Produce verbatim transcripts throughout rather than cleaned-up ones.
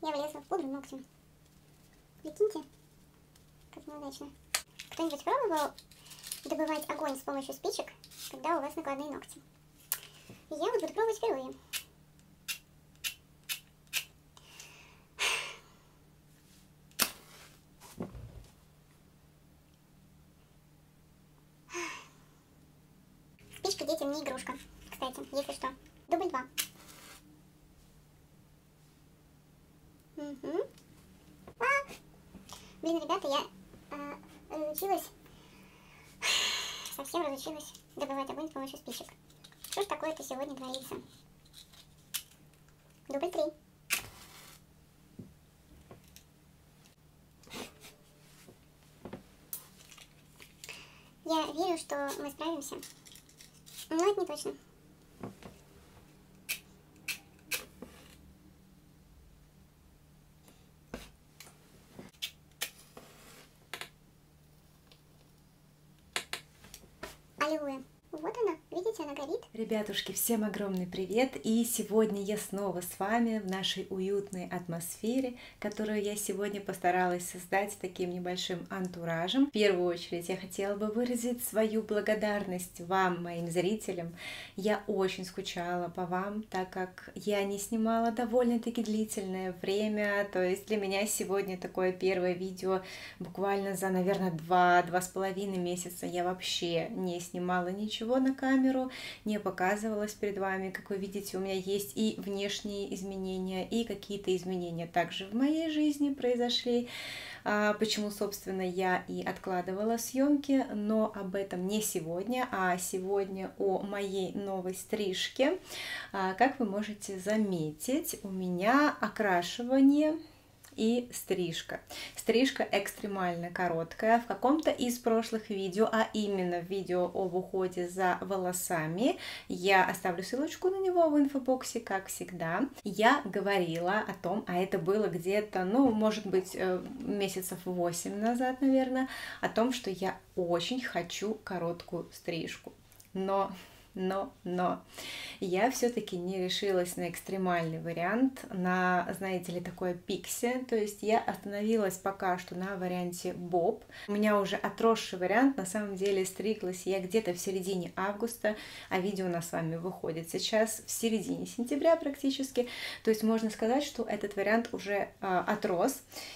я влезла в пудру ногтем. Прикиньте, как неудачно. Кто-нибудь пробовал добывать огонь с помощью спичек, когда у вас накладные ногти? Я вот буду пробовать впервые. Спичка детям не игрушка, кстати, если что. Дубль два. Угу. А! Блин, ребята, я а, разучилась, совсем разучилась добывать огонь с помощью спичек. Что ж такое-то сегодня творится? Дубль три. Я верю, что мы справимся, но это не точно. Аллилуйя. Вот она, видите, она горит. Ребятушки, всем огромный привет! И сегодня я снова с вами в нашей уютной атмосфере, которую я сегодня постаралась создать таким небольшим антуражем. В первую очередь я хотела бы выразить свою благодарность вам, моим зрителям. Я очень скучала по вам, так как я не снимала довольно-таки длительное время. То есть для меня сегодня такое первое видео буквально за, наверное, два-два с половиной месяца я вообще не снимала ничего на камеру, не показывалась перед вами. Как вы видите, у меня есть и внешние изменения, и какие-то изменения также в моей жизни произошли. Почему, собственно, я и откладывала съемки, но об этом не сегодня, а сегодня о моей новой стрижке. Как вы можете заметить, у меня окрашивание и стрижка. Стрижка экстремально короткая. В каком-то из прошлых видео, а именно в видео об уходе за волосами, я оставлю ссылочку на него в инфобоксе, как всегда, я говорила о том, а это было где-то, ну, может быть, месяцев восемь назад, наверное, о том, что я очень хочу короткую стрижку. Но... Но, но, я все-таки не решилась на экстремальный вариант, на, знаете ли, такое пикси, то есть я остановилась пока что на варианте боб. У меня уже отросший вариант, на самом деле стриглась я где-то в середине августа, а видео у нас с вами выходит сейчас в середине сентября практически, то есть можно сказать, что этот вариант уже э, отрос.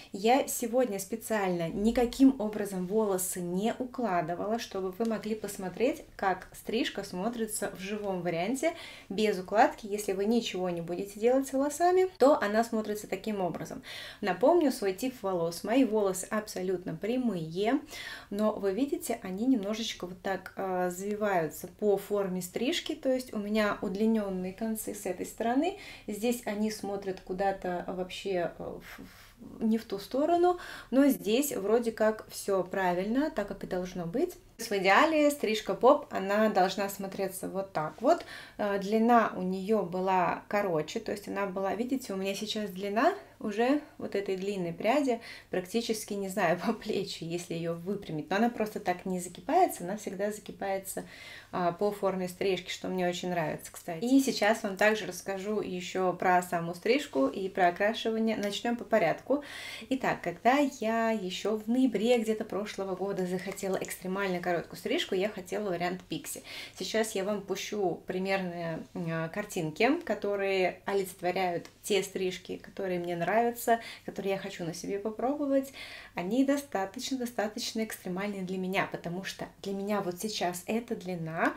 Я сегодня специально никаким образом волосы не укладывала, чтобы вы могли посмотреть, как стрижка смотрится в живом варианте, без укладки. Если вы ничего не будете делать с волосами, то она смотрится таким образом. Напомню свой тип волос. Мои волосы абсолютно прямые, но вы видите, они немножечко вот так э, завиваются по форме стрижки, то есть у меня удлиненные концы с этой стороны, здесь они смотрят куда-то вообще э, в не в ту сторону, но здесь вроде как все правильно, так как и должно быть. В идеале стрижка боб, она должна смотреться вот так вот. Длина у нее была короче, то есть она была, видите, у меня сейчас длина уже вот этой длинной пряди практически, не знаю, по плечи, если ее выпрямить. Но она просто так не закипается, она всегда закипается а, по форме стрижки, что мне очень нравится, кстати. И сейчас вам также расскажу еще про саму стрижку и про окрашивание. Начнем по порядку. Итак, когда я еще в ноябре где-то прошлого года захотела экстремально короткую стрижку, я хотела вариант пикси. Сейчас я вам пущу примерные картинки, которые олицетворяют те стрижки, которые мне нравятся, которые я хочу на себе попробовать. Они достаточно-достаточно экстремальные для меня, потому что для меня вот сейчас эта длина,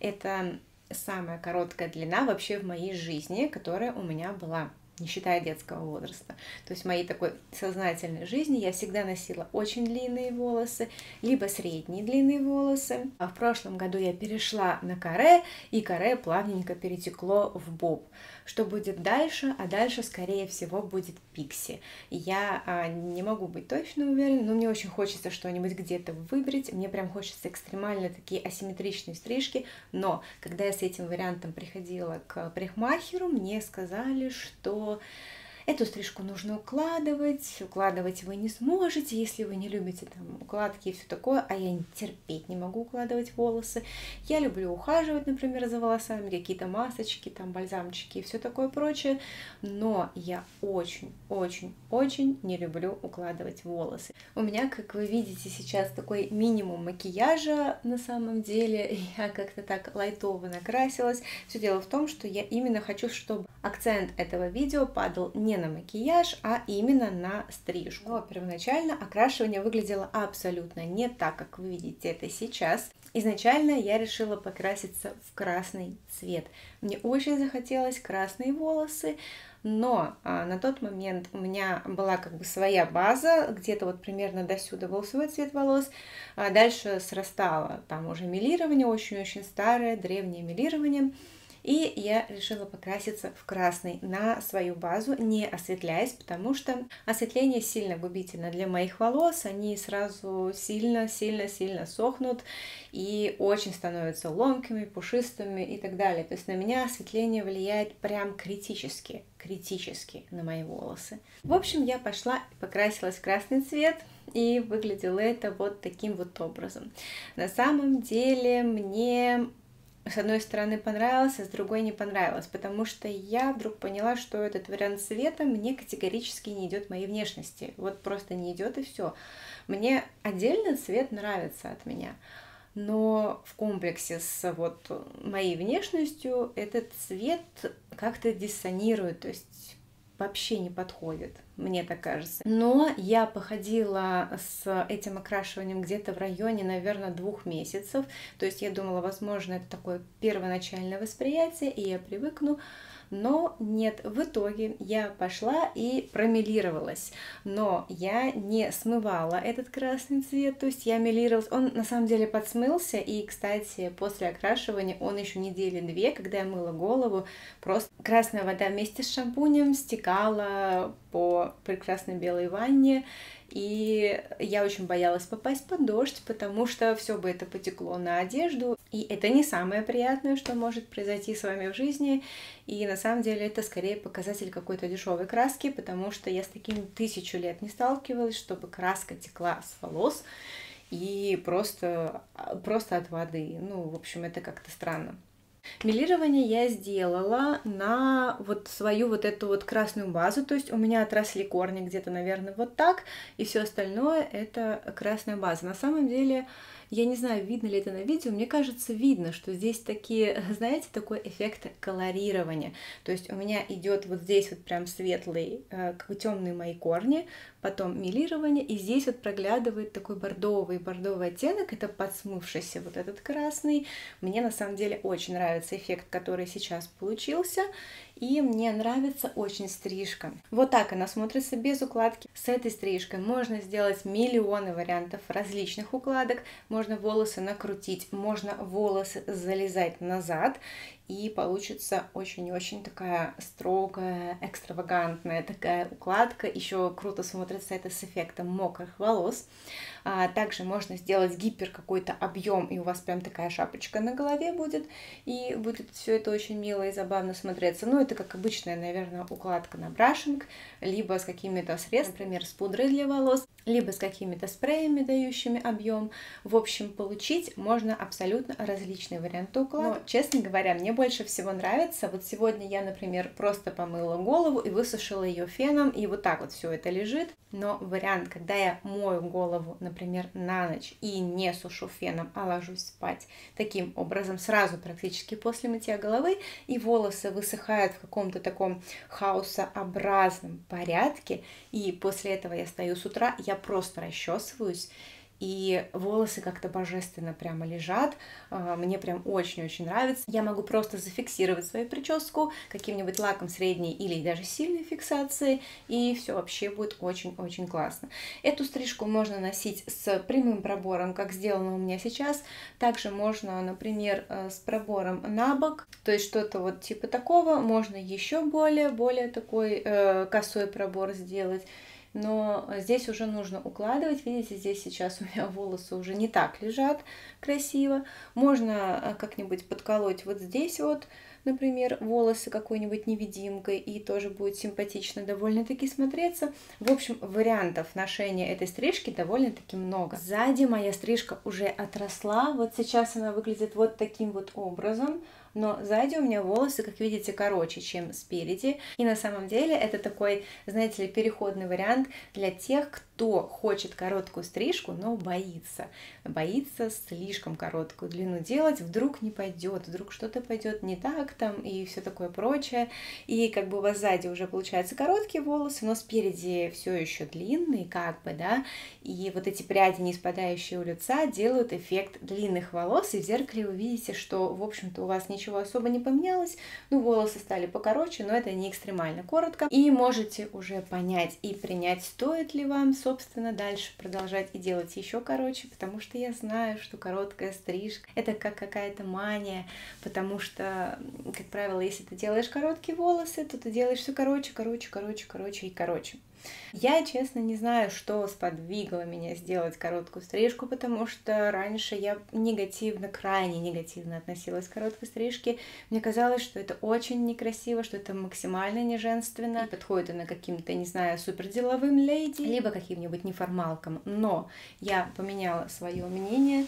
это самая короткая длина вообще в моей жизни, которая у меня была, не считая детского возраста. То есть в моей такой сознательной жизни я всегда носила очень длинные волосы, либо средние длинные волосы. А в прошлом году я перешла на каре, и каре плавненько перетекло в боб. Что будет дальше? А дальше, скорее всего, будет пикси. Я а, не могу быть точно уверена, но мне очень хочется что-нибудь где-то выбрать. Мне прям хочется экстремально такие асимметричные стрижки. Но когда я с этим вариантом приходила к парикмахеру, мне сказали, что Эту стрижку нужно укладывать, укладывать вы не сможете, если вы не любите там укладки и все такое, а я терпеть не могу укладывать волосы. Я люблю ухаживать, например, за волосами, какие-то масочки, там бальзамчики и все такое прочее, но я очень-очень-очень не люблю укладывать волосы. У меня, как вы видите, сейчас такой минимум макияжа на самом деле, я как-то так лайтово накрасилась. Все дело в том, что я именно хочу, чтобы акцент этого видео падал не на макияж, а именно на стрижку. Но первоначально окрашивание выглядело абсолютно не так, как вы видите это сейчас. Изначально я решила покраситься в красный цвет. Мне очень захотелось красные волосы, но а, на тот момент у меня была как бы своя база, где-то вот примерно до сюда был свой цвет волос, а дальше срастало там уже мелирование, очень-очень старое, древнее мелирование. И я решила покраситься в красный на свою базу, не осветляясь, потому что осветление сильно губительно для моих волос. Они сразу сильно-сильно-сильно сохнут и очень становятся ломкими, пушистыми и так далее. То есть на меня осветление влияет прям критически, критически на мои волосы. В общем, я пошла и покрасилась в красный цвет. И выглядело это вот таким вот образом. На самом деле мне... с одной стороны понравилось, а с другой не понравилось, потому что я вдруг поняла, что этот вариант цвета мне категорически не идет моей внешности. Вот просто не идет и все. Мне отдельно цвет нравится от меня, но в комплексе с вот моей внешностью этот цвет как-то диссонирует, то есть вообще не подходит, мне так кажется. Но я походила с этим окрашиванием где-то в районе, наверное, двух месяцев. То есть я думала, возможно, это такое первоначальное восприятие, и я привыкну. Но нет, в итоге я пошла и промелировалась, но я не смывала этот красный цвет, то есть я мелировалась, он на самом деле подсмылся, и, кстати, после окрашивания он еще недели две, когда я мыла голову, просто красная вода вместе с шампунем стекала по прекрасной белой ванне, и я очень боялась попасть под дождь, потому что все бы это потекло на одежду, и это не самое приятное, что может произойти с вами в жизни, и на самом деле это скорее показатель какой-то дешевой краски, потому что я с таким тысячу лет не сталкивалась, чтобы краска текла с волос и просто, просто от воды. Ну, в общем, это как-то странно. Мелирование я сделала на вот свою вот эту вот красную базу, то есть у меня отросли корни где-то, наверное, вот так, и все остальное это красная база. На самом деле, я не знаю, видно ли это на видео, мне кажется, видно, что здесь такие, знаете, такой эффект колорирования. То есть у меня идет вот здесь вот прям светлый, как бы темные мои корни, потом мелирование, и здесь вот проглядывает такой бордовый, бордовый оттенок, это подсмывшийся вот этот красный. Мне на самом деле очень нравится эффект, который сейчас получился, и мне нравится очень стрижка. Вот так она смотрится без укладки. С этой стрижкой можно сделать миллионы вариантов различных укладок, можно волосы накрутить, можно волосы залезать назад, и получится очень-очень такая строгая, экстравагантная такая укладка. Еще круто смотрится это с эффектом мокрых волос. А также можно сделать гипер какой-то объем, и у вас прям такая шапочка на голове будет, и будет все это очень мило и забавно смотреться. Ну, это как обычная, наверное, укладка на брашинг, либо с какими-то средствами, например, с пудрой для волос, либо с какими-то спреями, дающими объем. В общем, получить можно абсолютно различные варианты укладок. Но, честно говоря, мне больше всего нравится. Вот сегодня я, например, просто помыла голову и высушила ее феном, и вот так вот все это лежит. Но вариант, когда я мою голову, например, на ночь и не сушу феном, а ложусь спать таким образом сразу практически после мытья головы, и волосы высыхают в каком-то таком хаосообразном порядке, и после этого я встаю с утра, я просто расчесываюсь, и волосы как-то божественно прямо лежат, мне прям очень-очень нравится. Я могу просто зафиксировать свою прическу каким-нибудь лаком средней или даже сильной фиксации, и все вообще будет очень-очень классно. Эту стрижку можно носить с прямым пробором, как сделано у меня сейчас. Также можно, например, с пробором на бок, то есть что-то вот типа такого. Можно еще более, более такой э, косой пробор сделать. Но здесь уже нужно укладывать, видите, здесь сейчас у меня волосы уже не так лежат красиво. Можно как-нибудь подколоть вот здесь вот, например, волосы какой-нибудь невидимкой, и тоже будет симпатично довольно-таки смотреться. В общем, вариантов ношения этой стрижки довольно-таки много. Сзади моя стрижка уже отросла, вот сейчас она выглядит вот таким вот образом. Но сзади у меня волосы, как видите, короче, чем спереди. И на самом деле это такой, знаете ли, переходный вариант для тех, кто хочет короткую стрижку, но боится. Боится слишком короткую длину делать, вдруг не пойдет, вдруг что-то пойдет не так там и все такое прочее. И как бы у вас сзади уже получаются короткие волосы, но спереди все еще длинные, как бы, да. И вот эти пряди, не спадающие у лица, делают эффект длинных волос. И в зеркале вы видите, что, в общем-то, у вас ничего особо не поменялось. Ну, волосы стали покороче, но это не экстремально коротко. И можете уже понять и принять, стоит ли вам, собственно, дальше продолжать и делать еще короче, потому что я знаю, что короткая стрижка — это как какая-то мания, потому что, как правило, если ты делаешь короткие волосы, то ты делаешь все короче, короче, короче, короче и короче. Я, честно, не знаю, что сподвигло меня сделать короткую стрижку, потому что раньше я негативно, крайне негативно относилась к короткой стрижке. Мне казалось, что это очень некрасиво, что это максимально неженственно, и подходит она каким-то, не знаю, суперделовым леди, либо каким-нибудь неформалкам. Но я поменяла свое мнение.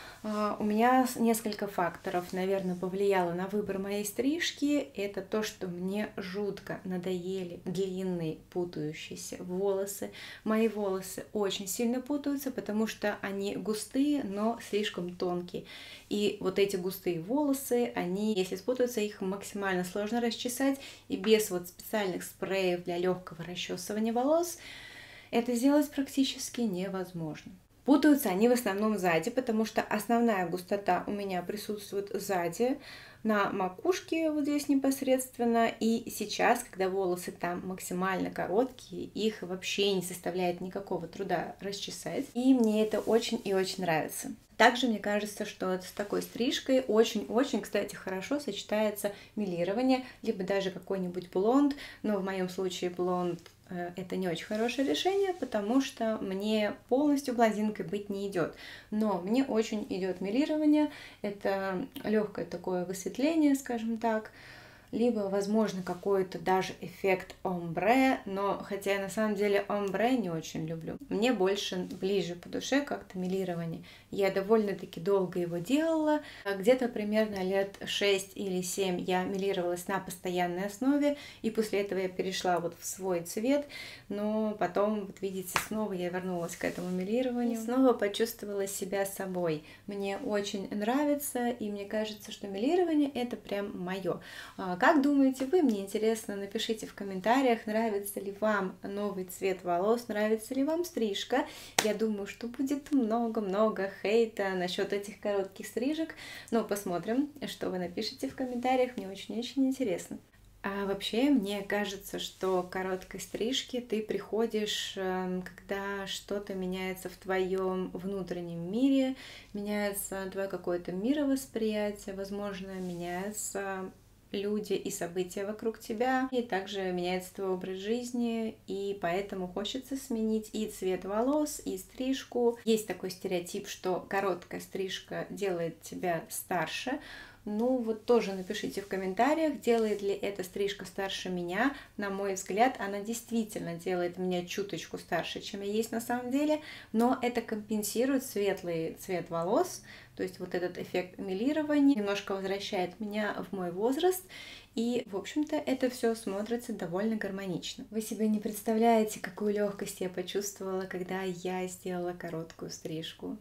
У меня несколько факторов, наверное, повлияло на выбор моей стрижки. Это то, что мне жутко надоели длинные путающиеся волосы. Мои волосы очень сильно путаются, потому что они густые, но слишком тонкие. И вот эти густые волосы, они, если спутаются, их максимально сложно расчесать. И без вот специальных спреев для легкого расчесывания волос это сделать практически невозможно. Путаются они в основном сзади, потому что основная густота у меня присутствует сзади, на макушке вот здесь непосредственно. И сейчас, когда волосы там максимально короткие, их вообще не составляет никакого труда расчесать. И мне это очень и очень нравится. Также мне кажется, что с такой стрижкой очень-очень, кстати, хорошо сочетается мелирование, либо даже какой-нибудь блонд, но в моем случае блонд это не очень хорошее решение, потому что мне полностью блондинкой быть не идет. Но мне очень идет мелирование, это легкое такое высветление, скажем так, либо, возможно, какой-то даже эффект омбре, но хотя я на самом деле омбре не очень люблю. Мне больше ближе по душе как-то мелирование. Я довольно-таки долго его делала, где-то примерно лет шесть или семь я мелировалась на постоянной основе, и после этого я перешла вот в свой цвет, но потом, вот видите, снова я вернулась к этому мелированию, и снова почувствовала себя собой. Мне очень нравится, и мне кажется, что мелирование это прям мое. Как думаете вы? Мне интересно, напишите в комментариях, нравится ли вам новый цвет волос, нравится ли вам стрижка. Я думаю, что будет много-много хейта насчет этих коротких стрижек, но посмотрим, что вы напишите в комментариях, мне очень-очень интересно. А вообще, мне кажется, что к короткой стрижке ты приходишь, когда что-то меняется в твоем внутреннем мире, меняется твое какое-то мировосприятие, возможно, меняется люди и события вокруг тебя, и также меняется твой образ жизни, и поэтому хочется сменить и цвет волос, и стрижку. Есть такой стереотип, что короткая стрижка делает тебя старше. Ну вот тоже напишите в комментариях, делает ли эта стрижка старше меня. На мой взгляд, она действительно делает меня чуточку старше, чем я есть на самом деле, но это компенсирует светлый цвет волос, то есть вот этот эффект мелирования немножко возвращает меня в мой возраст, и, в общем-то, это все смотрится довольно гармонично. Вы себе не представляете, какую легкость я почувствовала, когда я сделала короткую стрижку.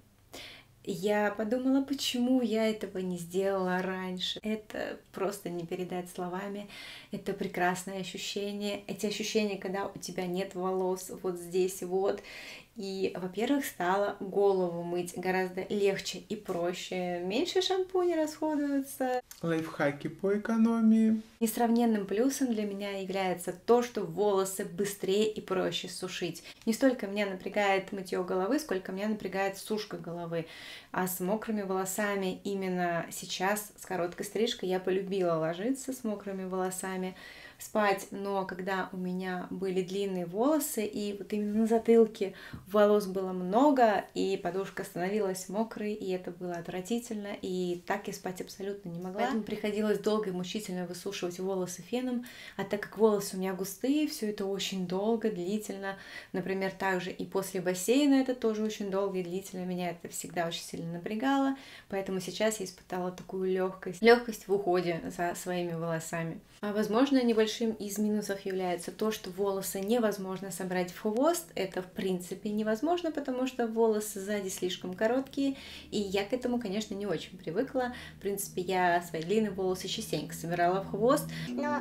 Я подумала, почему я этого не сделала раньше. Это просто не передать словами. Это прекрасное ощущение. Эти ощущения, когда у тебя нет волос вот здесь вот. И, во-первых, стало голову мыть гораздо легче и проще. Меньше шампуня расходуется. Лайфхаки по экономии. Несравненным плюсом для меня является то, что волосы быстрее и проще сушить. Не столько меня напрягает мытье головы, сколько меня напрягает сушка головы. А с мокрыми волосами именно сейчас, с короткой стрижкой, я полюбила ложиться с мокрыми волосами. спать, но когда у меня были длинные волосы, и вот именно на затылке волос было много, и подушка становилась мокрой, и это было отвратительно, и так я спать абсолютно не могла. Поэтому приходилось долго и мучительно высушивать волосы феном, а так как волосы у меня густые, все это очень долго, длительно. Например, также и после бассейна это тоже очень долго и длительно, меня это всегда очень сильно напрягало, поэтому сейчас я испытала такую легкость, легкость в уходе за своими волосами. А возможно, небольшим из минусов является то, что волосы невозможно собрать в хвост. Это в принципе невозможно, потому что волосы сзади слишком короткие, и я к этому, конечно, не очень привыкла. В принципе, я свои длинные волосы частенько собирала в хвост. Но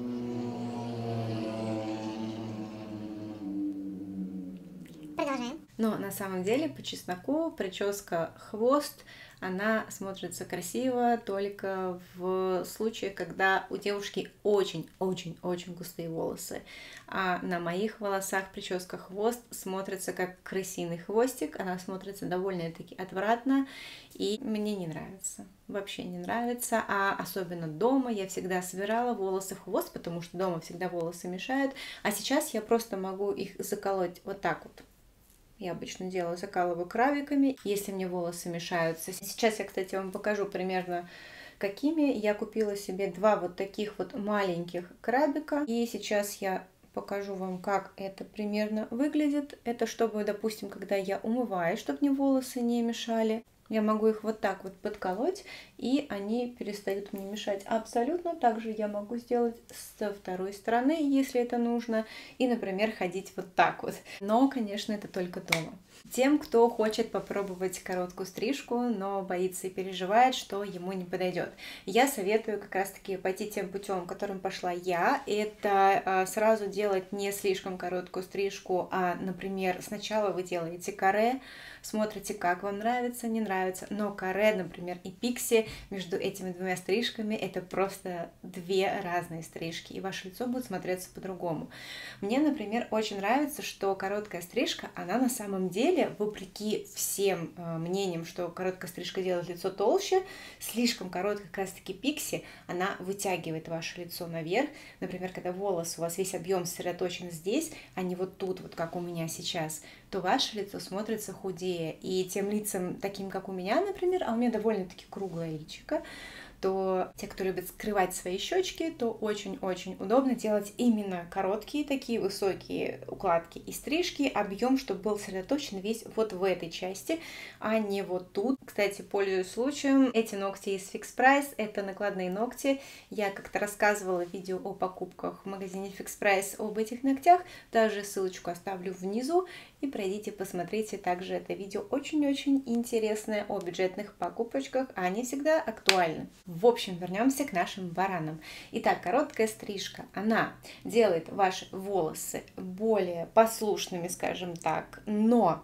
продолжаем. Но на самом деле, по чесноку, прическа хвост, она смотрится красиво только в случае, когда у девушки очень-очень-очень густые волосы. А на моих волосах прическа хвост смотрится как крысиный хвостик, она смотрится довольно-таки отвратно, и мне не нравится. Вообще не нравится, а особенно дома я всегда собирала волосы в хвост, потому что дома всегда волосы мешают, а сейчас я просто могу их заколоть вот так вот. Я обычно делаю, закалываю крабиками, если мне волосы мешаются. Сейчас я, кстати, вам покажу примерно какими. Я купила себе два вот таких вот маленьких крабика. И сейчас я покажу вам, как это примерно выглядит. Это чтобы, допустим, когда я умываюсь, чтобы мне волосы не мешали. Я могу их вот так вот подколоть, и они перестают мне мешать. Абсолютно так же я могу сделать со второй стороны, если это нужно, и, например, ходить вот так вот. Но, конечно, это только дома. Тем, кто хочет попробовать короткую стрижку, но боится и переживает, что ему не подойдет, я советую как раз-таки пойти тем путем, которым пошла я. Это э, сразу делать не слишком короткую стрижку, а, например, сначала вы делаете каре, смотрите, как вам нравится, не нравится. Но каре, например, и пикси, между этими двумя стрижками это просто две разные стрижки, и ваше лицо будет смотреться по-другому. Мне, например, очень нравится, что короткая стрижка, она на самом деле, вопреки всем э, мнениям, что короткая стрижка делает лицо толще, слишком короткая как раз-таки пикси, она вытягивает ваше лицо наверх. Например, когда волос, у вас весь объем сосредоточен здесь, а не вот тут, вот как у меня сейчас, то ваше лицо смотрится худее. И тем лицам, таким как у меня, например, а у меня довольно-таки круглое личико, то те, кто любит скрывать свои щечки, то очень-очень удобно делать именно короткие, такие высокие укладки и стрижки, объем, чтобы был сосредоточен весь вот в этой части, а не вот тут. Кстати, пользуясь случаем, эти ногти из Fix Price, это накладные ногти. Я как-то рассказывала в видео о покупках в магазине Fix Price об этих ногтях, даже ссылочку оставлю внизу, и пройдите, посмотрите также это видео, очень-очень интересное о бюджетных покупочках, а они всегда актуальны. В общем, вернемся к нашим баранам. Итак, короткая стрижка, она делает ваши волосы более послушными, скажем так, но...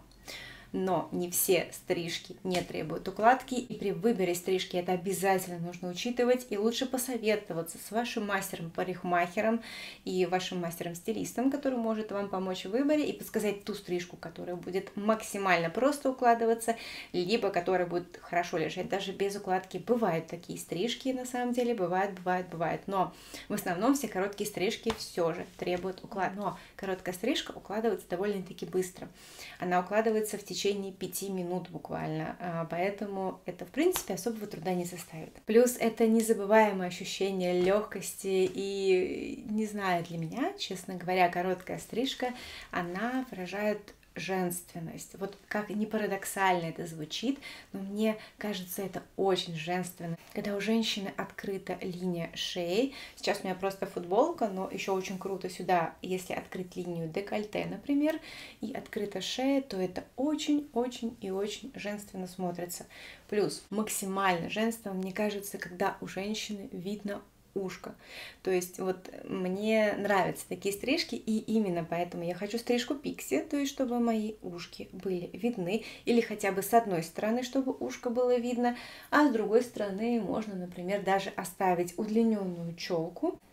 Но не все стрижки не требуют укладки, и при выборе стрижки это обязательно нужно учитывать, и лучше посоветоваться с вашим мастером-парикмахером и вашим мастером-стилистом, который может вам помочь в выборе и подсказать ту стрижку, которая будет максимально просто укладываться, либо которая будет хорошо лежать даже без укладки. Бывают такие стрижки, на самом деле, бывает, бывает, бывает, но в основном все короткие стрижки все же требуют укладки. Но короткая стрижка укладывается довольно-таки быстро. Она укладывается в течение течение пяти минут буквально, поэтому это, в принципе, особого труда не составит. Плюс это незабываемое ощущение легкости, и, не знаю, для меня, честно говоря, короткая стрижка, она выражает женственность. Вот как ни парадоксально это звучит, но мне кажется, это очень женственно. Когда у женщины открыта линия шеи, сейчас у меня просто футболка, но еще очень круто сюда, если открыть линию декольте, например, и открыта шея, то это очень-очень и очень женственно смотрится. Плюс максимально женственно, мне кажется, когда у женщины видно ушко. То есть вот мне нравятся такие стрижки, и именно поэтому я хочу стрижку пикси, то есть чтобы мои ушки были видны, или хотя бы с одной стороны, чтобы ушко было видно, а с другой стороны можно, например, даже оставить удлиненную челку,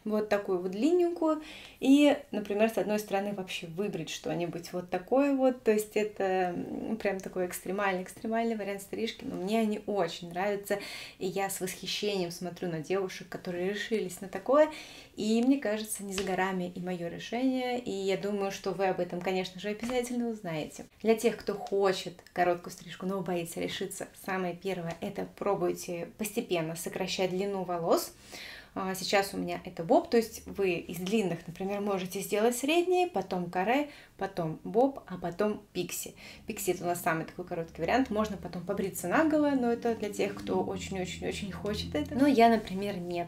вот такую вот длинненькую, и, например, с одной стороны вообще выбрать что-нибудь вот такое вот, то есть это прям такой экстремальный-экстремальный вариант стрижки, но мне они очень нравятся, и я с восхищением смотрю на девушек, которые решились на такое, и мне кажется, не за горами и мое решение, и я думаю, что вы об этом, конечно же, обязательно узнаете. Для тех, кто хочет короткую стрижку, но боится решиться, самое первое, это пробуйте постепенно сокращать длину волос. Сейчас у меня это боб, то есть вы из длинных, например, можете сделать средние, потом каре, потом боб, а потом пикси. Пикси — это у нас самый такой короткий вариант, можно потом побриться наголо, но это для тех, кто очень-очень-очень хочет это. Но я, например, нет.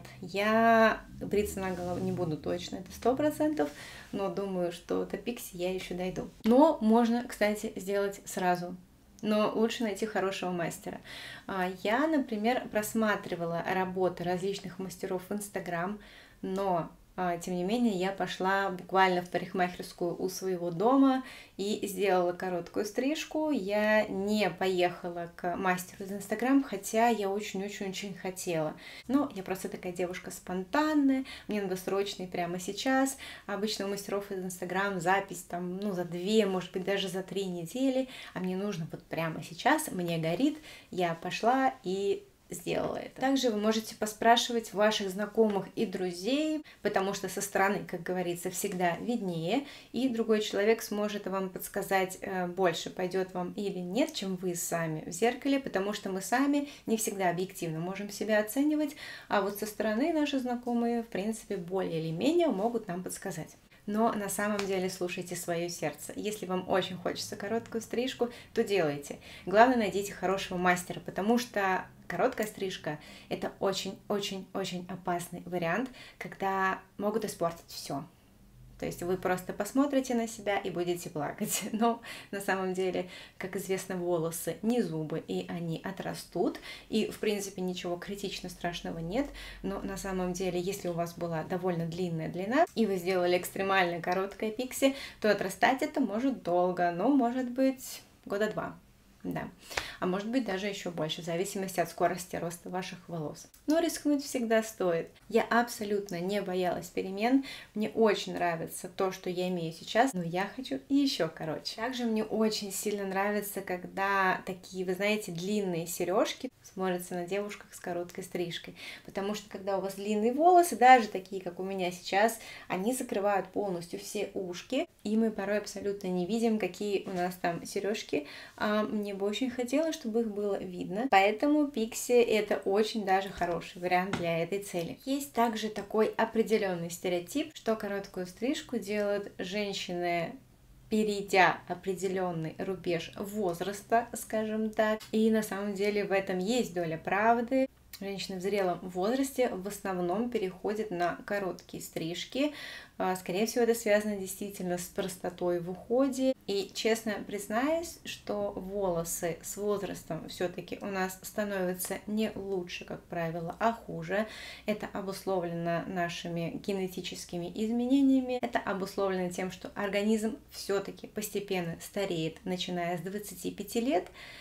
Я бриться наголо не буду точно, это сто процентов, но думаю, что до пикси я еще дойду. Но можно, кстати, сделать сразу. Но лучше найти хорошего мастера. Я, например, просматривала работы различных мастеров в Инстаграм, но, тем не менее, я пошла буквально в парикмахерскую у своего дома и сделала короткую стрижку. Я не поехала к мастеру из Инстаграм, хотя я очень-очень-очень хотела. Но я просто такая девушка спонтанная, мне надо срочно и прямо сейчас. Обычно у мастеров из Инстаграм запись там, ну, за две, может быть, даже за три недели, а мне нужно вот прямо сейчас, мне горит, я пошла и сделала это. Также вы можете поспрашивать ваших знакомых и друзей, потому что со стороны, как говорится, всегда виднее, и другой человек сможет вам подсказать больше, пойдет вам или нет, чем вы сами в зеркале, потому что мы сами не всегда объективно можем себя оценивать, а вот со стороны наши знакомые, в принципе, более или менее могут нам подсказать. Но на самом деле слушайте свое сердце. Если вам очень хочется короткую стрижку, то делайте. Главное, найдите хорошего мастера, потому что короткая стрижка – это очень-очень-очень опасный вариант, когда могут испортить все. То есть вы просто посмотрите на себя и будете плакать. Но на самом деле, как известно, волосы не зубы, и они отрастут. И, в принципе, ничего критично страшного нет. Но на самом деле, если у вас была довольно длинная длина, и вы сделали экстремально короткое пикси, то отрастать это может долго, но может быть года два. Да, а может быть даже еще больше, в зависимости от скорости роста ваших волос. Но рискнуть всегда стоит. Я абсолютно не боялась перемен, мне очень нравится то, что я имею сейчас, но я хочу еще короче. Также мне очень сильно нравится, когда такие, вы знаете, длинные сережки смотрятся на девушках с короткой стрижкой, потому что когда у вас длинные волосы, даже такие, как у меня сейчас, они закрывают полностью все ушки, и мы порой абсолютно не видим, какие у нас там сережки. А мне бы очень хотелось, чтобы их было видно, поэтому пикси — это очень даже хороший вариант для этой цели. Есть также такой определенный стереотип, что короткую стрижку делают женщины, перейдя определенный рубеж возраста, скажем так, и на самом деле в этом есть доля правды. Женщины в зрелом возрасте в основном переходят на короткие стрижки. Скорее всего, это связано действительно с простотой в уходе. И честно признаюсь, что волосы с возрастом все-таки у нас становятся не лучше, как правило, а хуже. Это обусловлено нашими генетическими изменениями. Это обусловлено тем, что организм все-таки постепенно стареет, начиная с двадцати пяти лет.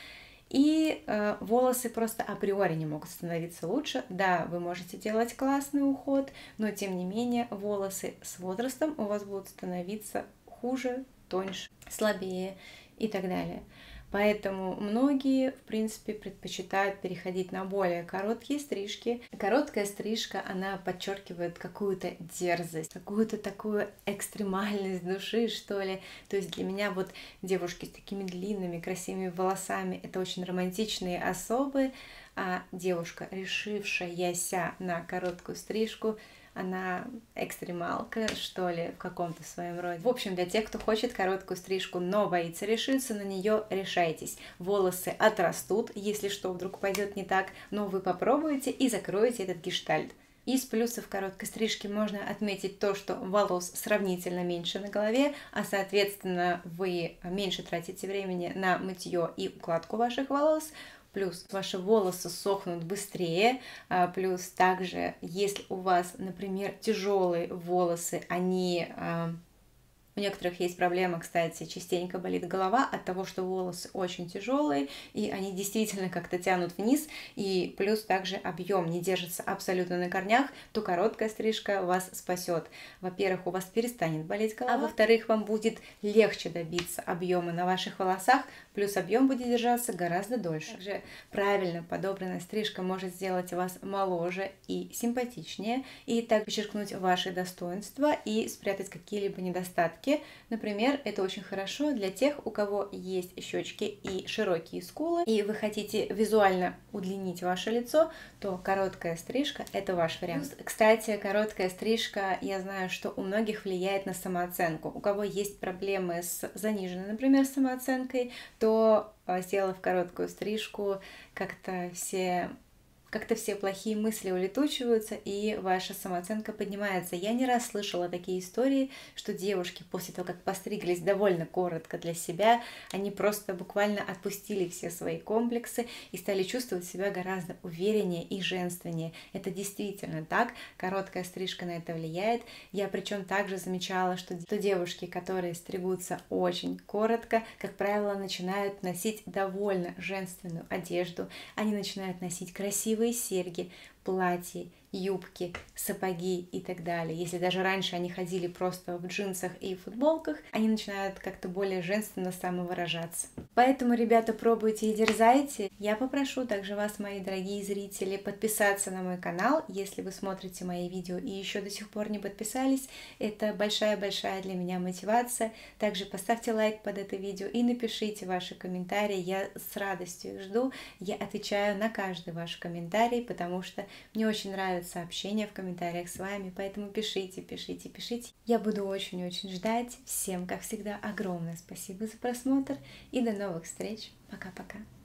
И э, волосы просто априори не могут становиться лучше. Да, вы можете делать классный уход, но тем не менее волосы с возрастом у вас будут становиться хуже, тоньше, слабее и так далее. Поэтому многие, в принципе, предпочитают переходить на более короткие стрижки. Короткая стрижка, она подчеркивает какую-то дерзость, какую-то такую экстремальность души, что ли. То есть для меня вот девушки с такими длинными, красивыми волосами — это очень романтичные особы, а девушка, решившаяся на короткую стрижку, она экстремалка, что ли, в каком-то своем роде. В общем, для тех, кто хочет короткую стрижку, но боится решиться на нее, решайтесь. Волосы отрастут, если что вдруг пойдет не так, но вы попробуете и закроете этот гештальт. Из плюсов короткой стрижки можно отметить то, что волос сравнительно меньше на голове, а соответственно вы меньше тратите времени на мытье и укладку ваших волос. Плюс ваши волосы сохнут быстрее, плюс также, если у вас, например, тяжелые волосы, они У некоторых есть проблема, кстати, частенько болит голова от того, что волосы очень тяжелые, и они действительно как-то тянут вниз, и плюс также объем не держится абсолютно на корнях, то короткая стрижка вас спасет. Во-первых, у вас перестанет болеть голова, а во-вторых, вам будет легче добиться объема на ваших волосах, плюс объем будет держаться гораздо дольше. Также правильно подобранная стрижка может сделать вас моложе и симпатичнее, и так подчеркнуть ваши достоинства и спрятать какие-либо недостатки. Например, это очень хорошо для тех, у кого есть щечки и широкие скулы, и вы хотите визуально удлинить ваше лицо, то короткая стрижка – это ваш вариант. Кстати, короткая стрижка, я знаю, что у многих влияет на самооценку. У кого есть проблемы с заниженной, например, самооценкой, то, сделав короткую стрижку, как-то все... как-то все плохие мысли улетучиваются, и ваша самооценка поднимается. Я не раз слышала такие истории, что девушки после того, как постриглись довольно коротко для себя, они просто буквально отпустили все свои комплексы и стали чувствовать себя гораздо увереннее и женственнее. Это действительно так, короткая стрижка на это влияет. Я причем также замечала, что девушки, которые стригутся очень коротко, как правило, начинают носить довольно женственную одежду, они начинают носить красивые серьги, платья, юбки, сапоги и так далее. Если даже раньше они ходили просто в джинсах и футболках, они начинают как-то более женственно самовыражаться. Поэтому, ребята, пробуйте и дерзайте. Я попрошу также вас, мои дорогие зрители, подписаться на мой канал, если вы смотрите мои видео и еще до сих пор не подписались. Это большая-большая для меня мотивация. Также поставьте лайк под это видео и напишите ваши комментарии. Я с радостью их жду. Я отвечаю на каждый ваш комментарий, потому что мне очень нравится общение в комментариях с вами, поэтому пишите, пишите, пишите. Я буду очень-очень ждать. Всем, как всегда, огромное спасибо за просмотр и до новых встреч. Пока-пока.